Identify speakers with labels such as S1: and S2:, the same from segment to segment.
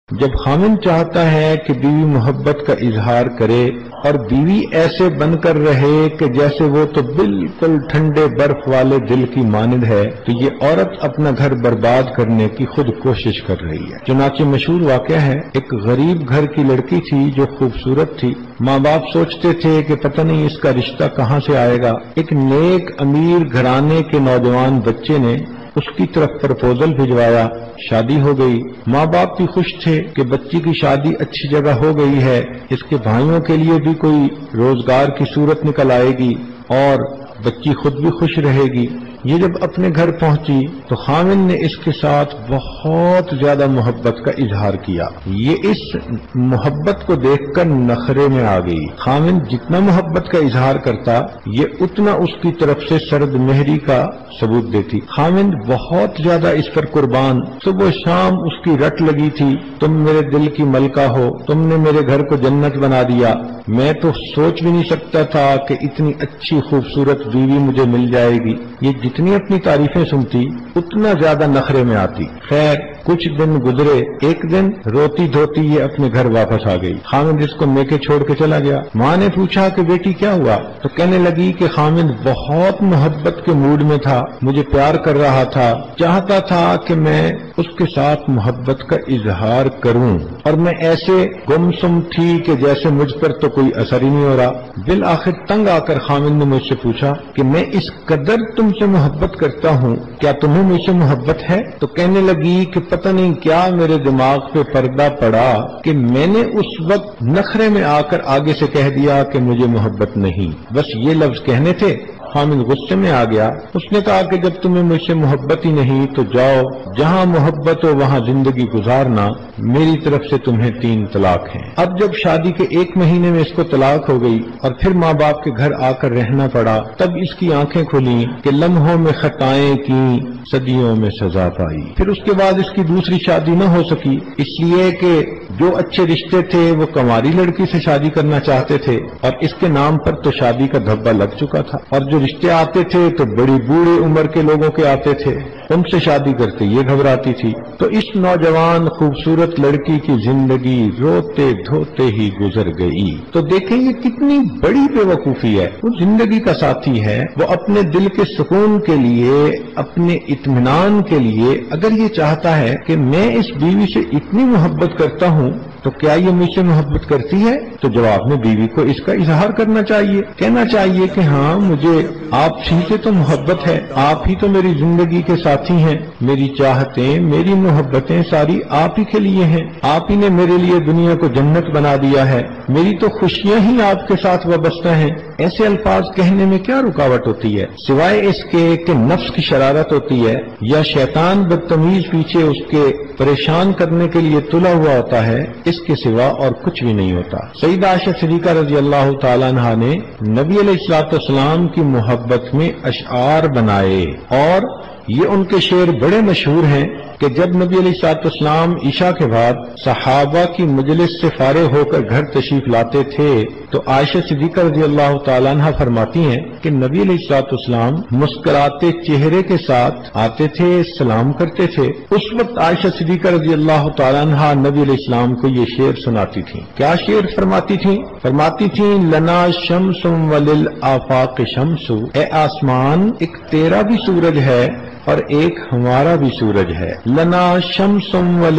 S1: جب خاوند چاہتا ہے کہ بیوی محبت کا اظہار کرے اور بیوی ایسے بن کر رہے کہ جیسے وہ تو بالکل ٹھنڈے برف والے دل کی مانند ہے، تو یہ عورت اپنا گھر برباد کرنے کی خود کوشش کر رہی ہے۔ چنانچہ مشہور واقعہ ہے، ایک غریب گھر کی لڑکی تھی جو خوبصورت تھی۔ ماں باپ سوچتے تھے کہ پتہ نہیں اس کا رشتہ کہاں سے آئے گا۔ ایک نیک امیر گھرانے کے نوجوان بچے نے اس کی طرف پرپوزل بھجوایا، شادی ہو گئی۔ ماں باپ بھی خوش تھے کہ بچی کی شادی اچھی جگہ ہو گئی ہے، اس کے بھائیوں کے لیے بھی کوئی روزگار کی صورت نکل آئے گی اور بچی خود بھی خوش رہے گی۔ یہ جب اپنے گھر پہنچی تو خاوند نے اس کے ساتھ بہت زیادہ محبت کا اظہار کیا۔ یہ اس محبت کو دیکھ کر نخرے میں آ گئی۔ خاوند جتنا محبت کا اظہار کرتا، یہ اتنا اس کی طرف سے سرد مہری کا ثبوت دیتی۔ خاوند بہت زیادہ اس پر قربان، صبح شام اس کی رٹ لگی تھی، تم میرے دل کی ملکہ ہو، تم نے میرے گھر کو جنت بنا دیا، میں تو سوچ بھی نہیں سکتا تھا کہ اتنی اچھی خوبصورت بیوی مجھے مل جائے گی۔ یہ جتنی اپنی تعریفیں سنتی اتنا زیادہ نخرے میں آتی۔ خیر کچھ دن گزرے، ایک دن روتی دھوتی یہ اپنے گھر واپس آ گئی۔ خاوند اس کو میکے چھوڑ کے چلا گیا۔ ماں نے پوچھا کہ بیٹی کیا ہوا؟ تو کہنے لگی کہ خاوند بہت محبت کے موڈ میں تھا، مجھے پیار کر رہا تھا، چاہتا تھا کہ میں اس کے ساتھ محبت کا اظہار کروں، اور میں ایسے گمسم تھی کہ جیسے مجھ پر تو کوئی اثر ہی نہیں ہو رہا۔ بالآخر تنگ آ کر خاوند نے مجھ سے پوچھا کہ میں اس قدر تم سے محبت کرتا ہوں، کیا تمہیں مجھ سے محبت ہے؟ تو کہنے لگی کہ پتہ نہیں کیا میرے دماغ پہ پردہ پڑا کہ میں نے اس وقت نخرے میں آ کر آگے سے کہہ دیا کہ مجھے محبت نہیں، بس یہ لفظ کہنے تھے۔ خاوند غصے میں آ گیا، اس نے کہا کہ جب تمہیں مجھ سے محبت ہی نہیں تو جاؤ، جہاں محبت ہو وہاں زندگی گزارنا، میری طرف سے تمہیں 3 طلاق ہیں۔ اب جب شادی کے 1 مہینے میں اس کو طلاق ہو گئی اور پھر ماں باپ کے گھر آ کر رہنا پڑا، تب اس کی آنکھیں کھلیں کہ لمحوں میں خطائیں کی، صدیوں میں سزا پائی۔ پھر اس کے بعد اس کی دوسری شادی نہ ہو سکی، اس لیے کہ جو اچھے رشتے تھے وہ کنواری لڑکی سے شادی کرنا چاہتے تھے، اور اس کے نام پر تو شادی کا دھبا لگ چکا تھا، اور جو رشتے آتے تھے تو بڑی بوڑھی عمر کے لوگوں کے آتے تھے، ان سے شادی کرتے یہ گھبراتی تھی۔ تو اس نوجوان خوبصورت لڑکی کی زندگی روتے دھوتے ہی گزر گئی۔ تو دیکھیں یہ کتنی بڑی بے وقوفی ہے۔ وہ زندگی کا ساتھی ہے، وہ اپنے دل کے سکون کے لیے، اپنے اطمینان کے لیے اگر یہ چاہتا ہے کہ میں اس بیوی سے اتنی محبت کرتا ہوں تو کیا یہ مجھ سے محبت کرتی ہے؟ تو جواب میں بیوی کو اس کا اظہار کرنا چاہیے، کہنا چاہیے کہ ہاں مجھے آپ سے تو محبت ہے، آپ ہی تو میری زندگی کے ساتھی ہیں، میری چاہتیں، میری محبتیں ساری آپ ہی کے لیے ہیں، آپ ہی نے میرے لیے دنیا کو جنت بنا دیا ہے، میری تو خوشیاں ہی آپ کے ساتھ وابستہ ہیں۔ ایسے الفاظ کہنے میں کیا رکاوٹ ہوتی ہے سوائے اس کے کہ نفس کی شرارت ہوتی ہے، یا شیطان بدتمیز پیچھے اس کے پریشان کرنے کے لیے تلا ہوا ہوتا ہے، اس کے سوا اور کچھ بھی نہیں ہوتا۔ سیدہ عائشہ صدیقہ رضی اللہ تعالیٰ عنہا نے نبی علیہ الصلوۃ والسلام کی محبت میں اشعار بنائے، اور یہ ان کے شعر بڑے مشہور ہیں کہ جب نبی علیہ الصلوۃ والسلام عشاء کے بعد صحابہ کی مجلس سے فارغ ہو کر گھر تشریف لاتے تھے تو عائشہ صدیقہ رضی اللہ تعالیٰ عنہ فرماتی ہیں کہ نبی علیہ الصلوۃ والسلام مسکراتے چہرے کے ساتھ آتے تھے، سلام کرتے تھے۔ اس وقت عائشہ صدیقہ رضی اللہ تعالیٰ عنہ نبی علیہ السلام کو یہ شعر سناتی تھیں۔ کیا شعر فرماتی تھیں؟ فرماتی تھیں لنا شمس وللآفاق شمس، اے آسمان ایک تیرا بھی سورج ہے اور ایک ہمارا بھی سورج ہے۔ لنا شمس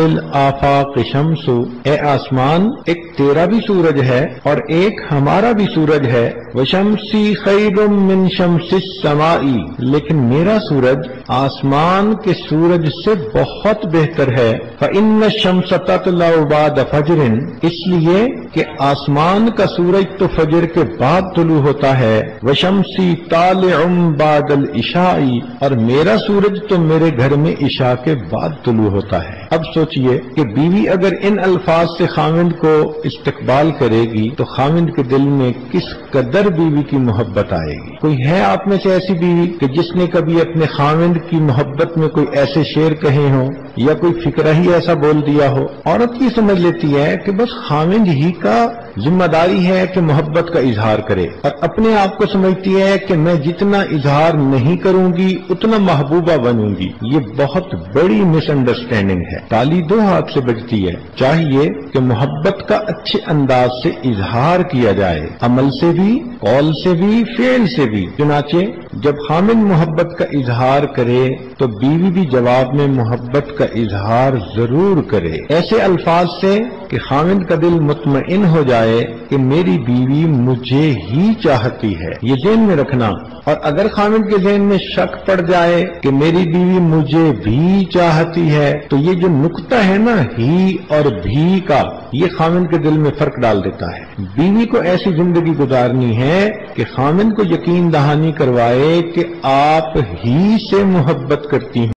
S1: وللآفاق شمس، اے آسمان ایک تیرا بھی سورج ہے اور ایک ہمارا بھی سورج ہے۔ وشمسی خیر من شمس السماء، لیکن میرا سورج آسمان کے سورج سے بہت بہتر ہے۔ فإن الشمس تطلع بعد فجر، اس لیے کہ آسمان کا سورج تو فجر کے بعد طلوع ہوتا ہے۔ وشمسی طالع بعد العشاء، اور میرا سورج تو میرے گھر میں عشاء کے بعد طلوع ہوتا ہے۔ اب سوچئے کہ بیوی اگر ان الفاظ سے خاوند کو استقبال کرے گی تو خاوند کے دل میں کس قدر بیوی کی محبت آئے گی۔ کوئی ہے آپ میں سے ایسی بیوی کہ جس نے کبھی اپنے خاوند کی محبت میں کوئی ایسے شعر کہے ہوں یا کوئی فکرہ ہی ایسا بول دیا ہو؟ عورت یہ سمجھ لیتی ہے کہ بس خاوند ہی کا ذمہ داری ہے کہ محبت کا اظہار کرے اور اپنے آپ کو سمجھتی ہے کہ میں جتنا اظہار نہیں کروں گی اتنا محبوبہ بنوں گی. یہ بہت بڑی مس انڈرسٹینڈنگ ہے. تالی دو ہاتھ سے بجتی ہے. چاہیے کہ محبت کا اچھے انداز سے اظہار کیا جائے، عمل سے بھی، قول سے بھی، فعل سے بھی. چنانچہ جب خامن محبت کا اظہار کرے تو بیوی بھی جواب میں محبت کا اظہار ضرور کرے، ایسے الفاظ سے کہ خامن کا دل مطمئن ہو جائے کہ میری بیوی مجھے ہی چاہتی ہے. یہ ذہن میں رکھنا. اور اگر خامن کے ذہن میں شک پڑ جائے کہ میری بیوی مجھے بھی چاہتی ہے تو یہ جو نقطہ ہے نا ہی اور بھی کا، یہ خامن کے دل میں فرق ڈال دیتا ہے. بیوی کو ایسی زندگی گزارنی ہے کہ خامن کو یقین دہانی کروائے کہ آپ ہی سے محبت کرتی ہیں.